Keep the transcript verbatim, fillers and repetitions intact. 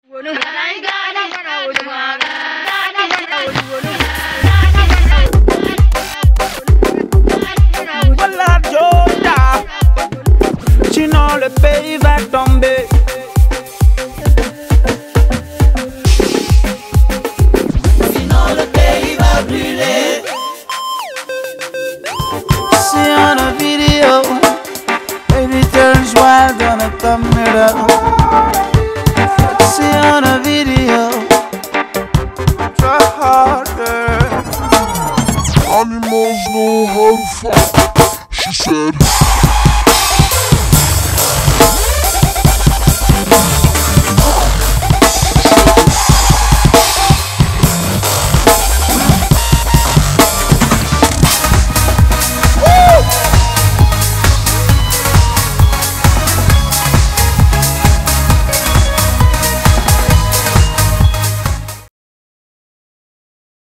Voilà Jota, sinon le pays va tomber. Sinon le pays va brûler. See on a video, baby turns wild on a camera. See on a video, try harder. Animals know how to fuck, she said.